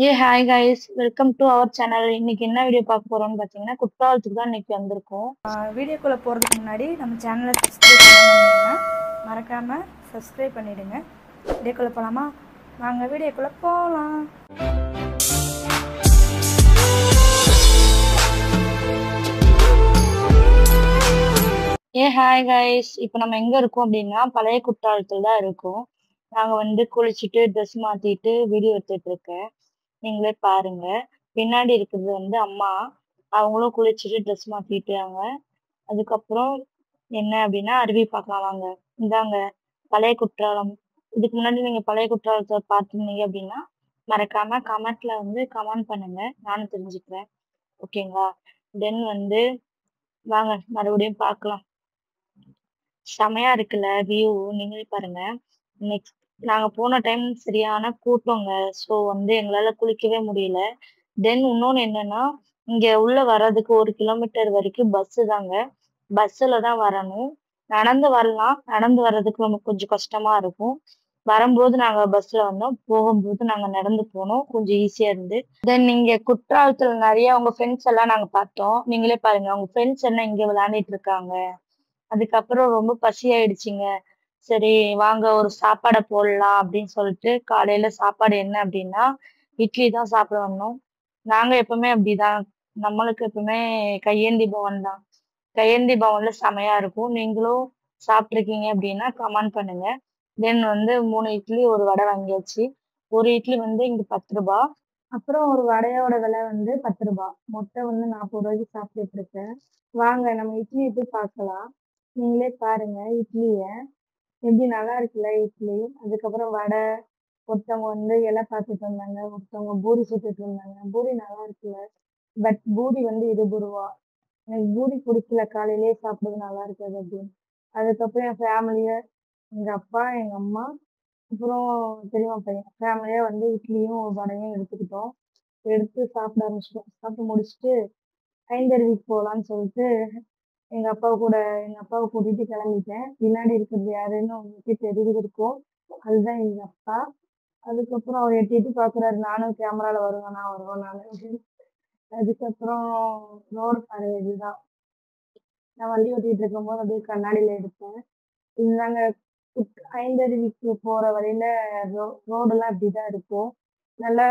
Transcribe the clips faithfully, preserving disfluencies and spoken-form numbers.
A hi guys, welcome to our channel. இன்னைக்கு என்ன video பார்க்க போறோம்னு பார்த்தீங்கன்னா, குற்றாலத்துக்கு தான் இன்னைக்கு வந்திருக்கோம். வீடியோக்குள்ளே போகிறதுக்கு முன்னாடி நம்ம சேனலை சப்ஸ்கிரைப் பண்ணாமல் மறக்காமல் சப்ஸ்கிரைப் பண்ணிவிடுங்க. வீடியோக்குள்ளே போகலாமா? வாங்க வீடியோக்குள்ளே போகலாம். ஏ ஹாய் கைஸ், இப்போ நம்ம எங்க இருக்கோம் அப்படின்னா பழைய குற்றாலத்துல தான் இருக்கோம். நாங்க வந்து குளிச்சுட்டு ட்ரெஸ் மாத்திட்டு வீடியோ எடுத்துட்டு இருக்கேன். நீங்களே பாருங்க. பின்னாடி இருக்கிறது வந்து அம்மா. அவங்களும் குளிச்சுட்டு ட்ரெஸ் மாத்திட்டாங்க. அதுக்கப்புறம் என்ன அப்படின்னா அருவி பார்க்கலாம் வாங்க. இந்தாங்க பழைய குற்றாலம். இதுக்கு முன்னாடி நீங்க பழைய குற்றாலத்தை பார்த்துருந்தீங்க அப்படின்னா மறக்காம கமெண்ட்ல வந்து கமெண்ட் பண்ணுங்க, நானும் தெரிஞ்சுக்கிறேன். ஓகேங்களா? தென் வந்து வாங்க மறுபடியும் பார்க்கலாம். செமையா இருக்குல்ல வியூ, நீங்களே பாருங்க. நெக்ஸ்ட் நாங்க போன டைம் சரியான கூட்டங்க. ஸோ வந்து எங்களால குளிக்கவே முடியல. தென் இன்னொன்னு என்னன்னா, இங்க உள்ள வர்றதுக்கு ஒரு கிலோமீட்டர் வரைக்கும் பஸ் தாங்க. பஸ்ஸுல தான் வரணும். நடந்து வரலாம். நடந்து வர்றதுக்கு நமக்கு கொஞ்சம் கஷ்டமா இருக்கும். வரும்போது நாங்க பஸ்ல வந்தோம். போகும்போது நாங்க நடந்து போனோம். கொஞ்சம் ஈஸியா இருந்து. தென் இங்க குற்றாலத்துல நிறைய உங்க ஃப்ரெண்ட்ஸ் எல்லாம் நாங்க பார்த்தோம். நீங்களே பாருங்க, உங்க ஃப்ரெண்ட்ஸ் எல்லாம் இங்க விளையாண்டுட்டு இருக்காங்க. அதுக்கப்புறம் ரொம்ப பசி ஆயிடுச்சுங்க. சரி வாங்க ஒரு சாப்பாடை போடலாம் அப்படின்னு சொல்லிட்டு காலையில சாப்பாடு என்ன அப்படின்னா இட்லி தான் சாப்பிட வந்தோம். நாங்க எப்பவுமே அப்படிதான். நம்மளுக்கு எப்பவுமே கையேந்தி பவன் தான். கையேந்தி பவன்ல செமையா இருக்கும். நீங்களும் சாப்பிட்ருக்கீங்க அப்படின்னா கமெண்ட் பண்ணுங்க. தென் வந்து மூணு இட்லி ஒரு வடை வாங்கியாச்சு. ஒரு இட்லி வந்து இங்க பத்து ரூபாய். அப்புறம் ஒரு வடையோட விலை வந்து பத்து ரூபாய். மொத்தம் வந்து நாற்பது ரூபாய்க்கு சாப்பிட்டுட்டு இருக்கேன். வாங்க நம்ம இட்லி போய் பார்க்கலாம். நீங்களே பாருங்க இட்லிய. எப்படி நல்லா இருக்குல்ல இட்லி. அதுக்கப்புறம் வடை. ஒருத்தவங்க வந்து இலை பார்த்துட்டு இருந்தாங்க. ஒருத்தவங்க பூரி சுட்டுட்டு இருந்தாங்க. பூரி நல்லா இருக்குல்ல. பட் பூரி வந்து இருபது ரூபா. எனக்கு பூரி பிடிக்கல, காலையிலேயே சாப்பிடுறது நல்லா இருக்காது அப்படின்னு. அதுக்கப்புறம் என் ஃபேமிலிய, எங்க அப்பா எங்க அம்மா அப்புறம் பெரியம்மா பையன் ஃபேமிலியா வந்து இட்லியும் வடையும் எடுத்துக்கிட்டோம். எடுத்து சாப்பிட ஆரம்பிச்சிட்டோம். சாப்பிட்டு முடிச்சுட்டு ஐந்தருவிக்கு போகலான்னு சொல்லிட்டு எங்க அப்பா கூட எங்க அப்பாவை கூட்டிட்டு கிளம்பிட்டேன். பின்னாடி இருக்கிறது யாருன்னு உங்களுக்கு தெரிஞ்சிருக்கும். அதுதான் எங்க அப்பா. அதுக்கப்புறம் அவர் எட்டி எட்டி பாக்குறாரு, நானும் கேமரால வருவேனா வருவேன் நானு அப்படின்னு. அதுக்கப்புறம் ரோடு பாருங்க இதுதான். நான் வண்டி ஓட்டிட்டு இருக்கும்போது அப்படியே கண்ணாடியில எடுத்தேன். இதுதாங்க குட்- ஐந்தருவிக்கு போற வழியில ரோ ரோடெல்லாம் இப்படிதான் இருக்கும். நல்லா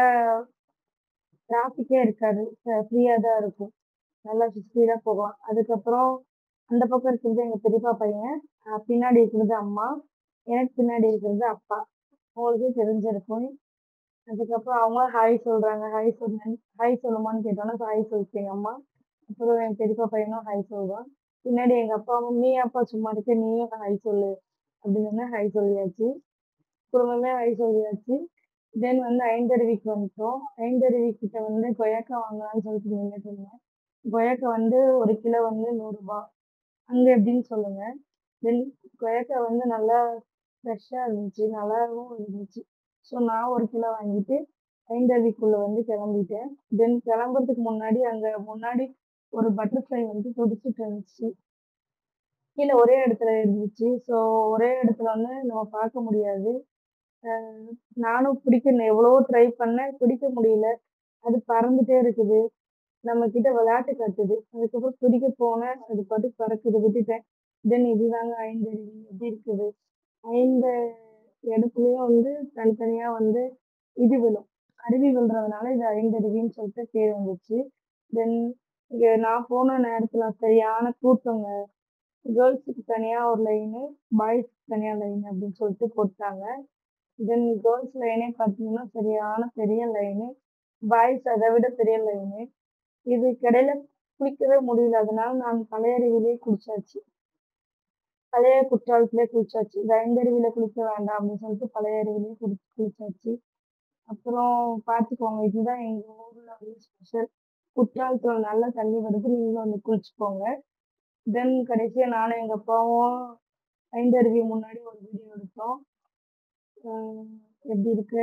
டிராஃபிக்கே இருக்காது. ஃப்ரீயா தான் இருக்கும். நல்லா ஸ்பீடா போகலாம். அதுக்கப்புறம் அந்த பக்கம் இருக்கிறது எங்க பெரியப்பா பையன். அஹ் பின்னாடி இருக்கிறது அம்மா. எனக்கு பின்னாடி இருக்கிறது அப்பா. உங்களுக்கே தெரிஞ்சிருக்கும். அதுக்கப்புறம் அவங்க ஹாய் சொல்றாங்க. ஹாய் சொன்னேன். ஹாய் சொல்லுமான்னு கேட்டோன்னா ஹாய் சொல்லிச்சு எங்க அம்மா. அப்புறம் என் பெரியப்பா பையனும் ஹாய் சொல்றான். பின்னாடி எங்க அப்பாவும் நீ அப்பா சும்மா இருக்க, நீயும் ஹாய் சொல்லு அப்படின்னு ஹாய் சொல்லியாச்சு. குடும்பமே ஹாய் சொல்லியாச்சு. தென் வந்து ஐந்தருவிக்கு வந்துட்டோம். ஐந்தருவி கிட்ட வந்து கொய்யாக்கா வாங்கலாம்னு சொல்லிட்டு நின்றுட்டு இருந்தேன். கொய்யாக்கா வந்து ஒரு கிலோ வந்து நூறு ரூபாய். அங்க எப்படின்னு சொல்லுங்க. தென் கொய்யாக்கா வந்து நல்லா ஃப்ரெஷ்ஷா இருந்துச்சு, நல்லாவும் இருந்துச்சு. ஸோ நான் ஒரு கிலோ வாங்கிட்டு ஐந்தருவிக்குள்ள வந்து கிளம்பிட்டேன். தென் கிளம்புறதுக்கு முன்னாடி அங்க முன்னாடி ஒரு பட்டர்ஃப்ளை வந்து துடிச்சிட்டு இருந்துச்சு. கீழே ஒரே இடத்துல இருந்துச்சு. ஸோ ஒரே இடத்துல வந்து நம்ம பார்க்க முடியாது. அஹ் நானும் பிடிக்க எவ்வளவோ ட்ரை பண்ணேன், பிடிக்க முடியல. அது பறந்துட்டே இருக்குது. நம்ம கிட்ட விளையாட்டு காட்டுது. அதுக்கப்புறம் பிடிக்க போனேன், அது பாட்டுக்கு பறக்குது, விட்டுட்டேன். தென் இதுதாங்க ஐந்தருவி எப்படி இருக்குது. ஐந்து இடத்துலயும் வந்து தனித்தனியா வந்து இது விழும். அருவி விழுறதுனால இது ஐந்தருவின்னு சொல்லிட்டு பேர் வந்துச்சு. தென் இங்க நான் போன நேரத்துல சரியான கூட்டங்க. கேர்ள்ஸுக்கு தனியா ஒரு லைனு, பாய்ஸ்க்கு தனியா லைன் அப்படின்னு சொல்லிட்டு போட்டாங்க. தென் கேர்ள்ஸ் லைனே பார்த்தீங்கன்னா சரியான பெரிய லைனு, பாய்ஸ் அதை விட பெரிய லைனு. இதுக்கு இடையில குளிக்கவே முடியல. அதனால நான் பழைய அருவியிலே குளிச்சாச்சு. பழைய குற்றாலத்திலே குளிச்சாச்சு. இந்த ஐந்தருவியில குளிக்க வேண்டாம் அப்படின்னு சொல்லிட்டு பழைய அருவியிலே குளி குளிச்சாச்சு. அப்புறம் பார்த்துக்கோங்க, இதுதான் எங்க ஊர்ல வந்து ஸ்பெஷல். குற்றாலத்துல நல்லா தண்ணி வருது, நீங்களும் வந்து குளிச்சுக்கோங்க. தென் கடைசியா நானும் எங்க அப்பாவும் ஐந்தருவி முன்னாடி ஒரு வீடியோ எடுத்தோம். ஆஹ் எப்படி இருக்கு.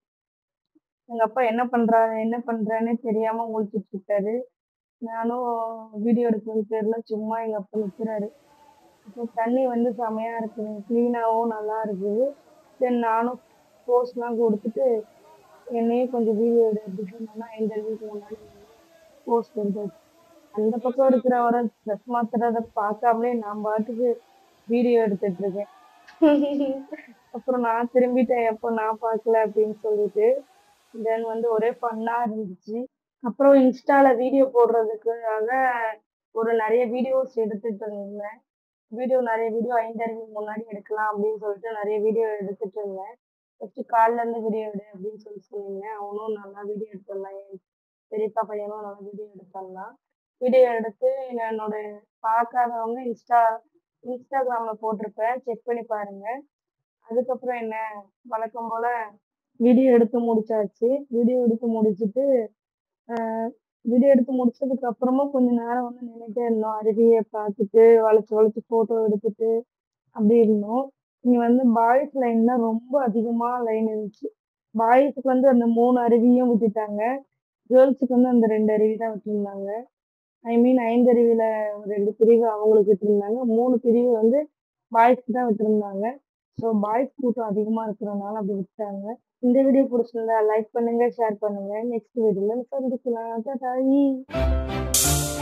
எங்க அப்பா என்ன பண்றாரு என்ன பண்றாருன்னே தெரியாம முழிச்சிட்டு இருக்காரு. நானும் வீடியோ எடுக்கிறது பேர்ல சும்மா எங்க அப்பா நிக்கிறாரு. இப்போ தண்ணி வந்து செமையா இருக்குது, கிளீனாவும் நல்லா இருக்குது. தென் நானும் போஸ்ட்லாம் கொடுத்துட்டு என்னையும் கொஞ்சம் வீடியோ எடு அப்படின்னு சொன்னா இன்டர்வியூக்கு முன்னாடி போஸ்ட் எடுத்து அந்த பக்கம் இருக்கிறவரை ட்ரெஸ் மாத்துறத பார்க்காமலே நான் பாட்டுக்கு வீடியோ எடுத்துட்டு இருக்கேன். அப்புறம் நான் திரும்பிட்டேன் எப்போ நான் பார்க்கல அப்படின்னு சொல்லிட்டு. தென் வந்து ஒரே ஃபன்னா இருந்துச்சு. அப்புறம் இன்ஸ்டால வீடியோ போடுறதுக்காக ஒரு நிறைய வீடியோஸ் எடுத்துட்டு இருந்தேன். வீடியோ நிறைய வீடியோ இன்டர்வியூ முன்னாடி எடுக்கலாம் அப்படின்னு சொல்லிட்டு நிறைய வீடியோ எடுத்துட்டு இருந்தேன். ஃபர்ஸ்ட் கால்ல இருந்து வீடியோ எடு அப்படின்னு சொல்லி சொன்னீங்க. அவனும் நல்லா வீடியோ எடுத்துடலாம். என் பெரியப்பா பையனும் நல்லா வீடியோ எடுத்துடலாம். வீடியோ எடுத்து என்னோட பார்க்காதவங்க இன்ஸ்டா இன்ஸ்டாகிராம்ல போட்டிருப்பேன். செக் பண்ணி பாருங்க. அதுக்கப்புறம் என்ன வழக்கம் போல வீடியோ எடுத்து முடிச்சாச்சு. வீடியோ எடுத்து முடிச்சுட்டு ஆஹ் வீடியோ எடுத்து முடிச்சதுக்கு அப்புறமும் கொஞ்ச நேரம் வந்து நின்னுட்டே இருந்தோம். அருவியை பார்த்துட்டு வளைச்சு வளைச்சு போட்டோ எடுத்துட்டு அப்படி இருந்தோம். இங்க வந்து பாய்ஸ் லைன் தான் ரொம்ப அதிகமா லைன் இருந்துச்சு. பாய்ஸுக்கு வந்து அந்த மூணு அருவியும் விட்டுட்டாங்க. கேர்ள்ஸுக்கு வந்து அந்த ரெண்டு அருவி தான் விட்டுருந்தாங்க. ஐ மீன் ஐந்து அருவியில ரெண்டு பிரிவு அவங்களுக்கு விட்டுருந்தாங்க. மூணு பிரிவு வந்து பாய்ஸ்க்கு தான் விட்டுருந்தாங்க. ஸோ பாய்ஸ் கூட்டம் அதிகமா இருக்கிறதுனால அப்படி விட்டாங்க. இந்த வீடியோ பிடிச்சிருந்தா லைக் பண்ணுங்க, ஷேர் பண்ணுங்க. நெக்ஸ்ட் வீடியோல சந்திக்கலாம். டாடா.